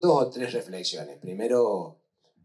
dos o tres reflexiones. Primero,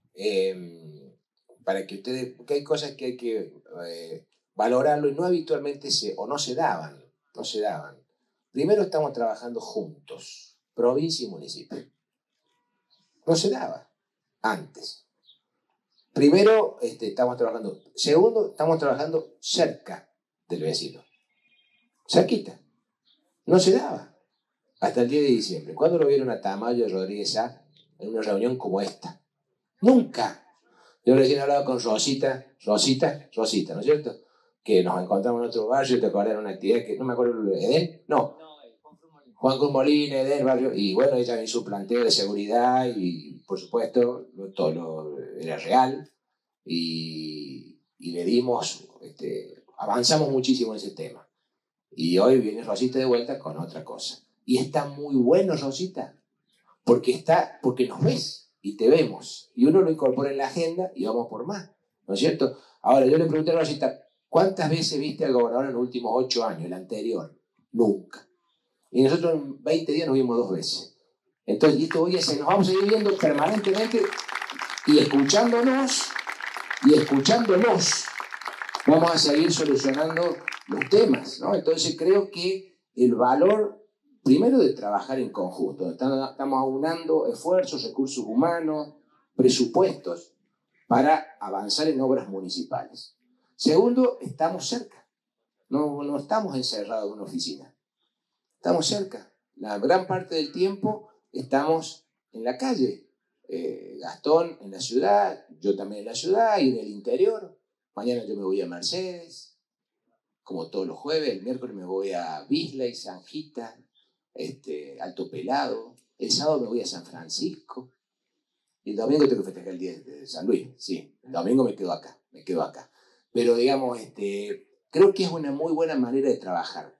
para que ustedes, porque hay cosas que hay que valorarlo y no habitualmente no se daban, no se daban. Primero, estamos trabajando juntos, provincia y municipio. No se daba antes. Primero, estamos trabajando. Segundo, estamos trabajando cerca del vecino. Cerquita. No se daba. Hasta el 10 de diciembre. ¿Cuándo lo vieron a Tamayo y Rodríguez A en una reunión como esta? Nunca. Yo recién hablaba con Rosita, ¿no es cierto? Que nos encontramos en otro barrio, te acordás de una actividad que no me acuerdo, ¿Edén? No. Juan Cruz Molina, Edén, barrio, y bueno, ella hizo su planteo de seguridad y, por supuesto, todo era real y le dimos, avanzamos muchísimo en ese tema. Y hoy viene Rosita de vuelta con otra cosa. Y está muy bueno, Rosita, porque nos ves y te vemos. Y uno lo incorpora en la agenda y vamos por más, ¿no es cierto? Ahora, yo le pregunté a Rosita, ¿cuántas veces viste al gobernador en los últimos 8 años, el anterior? Nunca. Y nosotros en 20 días nos vimos 2 veces. Entonces, nos vamos a ir viendo permanentemente y escuchándonos, vamos a seguir solucionando los temas, ¿no? Entonces creo que el valor, primero, de trabajar en conjunto. Estamos aunando esfuerzos, recursos humanos, presupuestos para avanzar en obras municipales. Segundo, estamos cerca. No estamos encerrados en una oficina. Estamos cerca. La gran parte del tiempo estamos en la calle. Gastón en la ciudad, yo también en la ciudad y en el interior. Mañana yo me voy a Mercedes, como todos los jueves. El miércoles me voy a Bisley, Sanjita, Alto Pelado. El sábado me voy a San Francisco. Y el domingo tengo que festejar el día de San Luis. Sí, el domingo me quedo acá. Pero digamos, creo que es una muy buena manera de trabajar,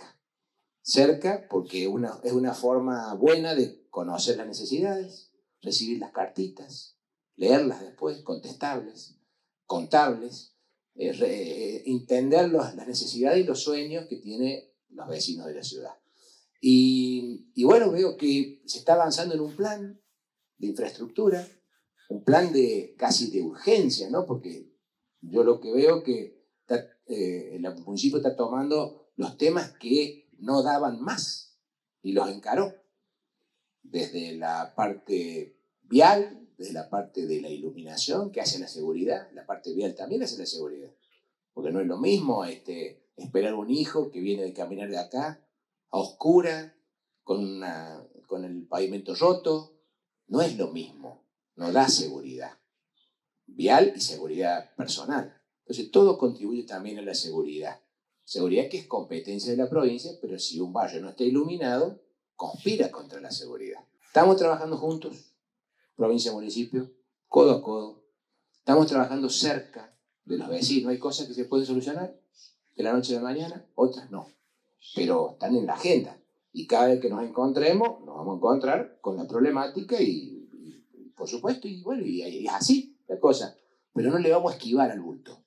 cerca, porque es una forma buena de conocer las necesidades, recibir las cartitas, leerlas después, contestarles, contarles, entender las necesidades y los sueños que tienen los vecinos de la ciudad. Y bueno, veo que se está avanzando en un plan de infraestructura, un plan casi de urgencia, ¿no? Porque yo lo que veo que el municipio está tomando los temas que no daban más y los encaró. Desde la parte vial, desde la parte de la iluminación que hace la seguridad, la parte vial también hace la seguridad. Porque no es lo mismo esperar un hijo que viene de caminar de acá a oscura, con el pavimento roto. No es lo mismo, no da seguridad vial y seguridad personal. Entonces todo contribuye también a la seguridad. Seguridad que es competencia de la provincia, pero si un barrio no está iluminado, conspira contra la seguridad. Estamos trabajando juntos, provincia y municipio, codo a codo. Estamos trabajando cerca de los vecinos. Hay cosas que se pueden solucionar de la noche a la mañana, otras no. Pero están en la agenda. Y cada vez que nos encontremos, nos vamos a encontrar con la problemática y por supuesto, y bueno, y es así la cosa. Pero no le vamos a esquivar al bulto.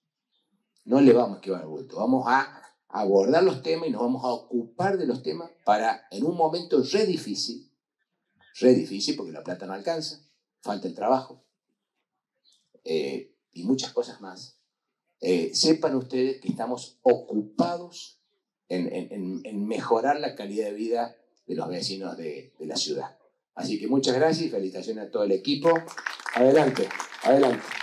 Vamos a abordar los temas y nos vamos a ocupar de los temas para, en un momento re difícil, porque la plata no alcanza, falta el trabajo y muchas cosas más. Sepan ustedes que estamos ocupados en mejorar la calidad de vida de los vecinos de la ciudad. Así que muchas gracias y felicitaciones a todo el equipo. Adelante.